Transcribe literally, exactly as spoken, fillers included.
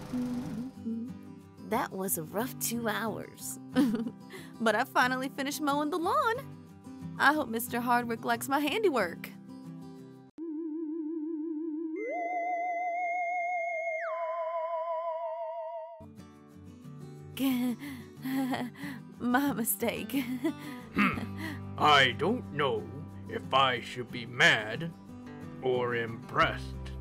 That was a rough two hours. But I finally finished mowing the lawn. I hope Mister Hardwick likes my handiwork. My mistake. Hmm. I don't know if I should be mad or impressed.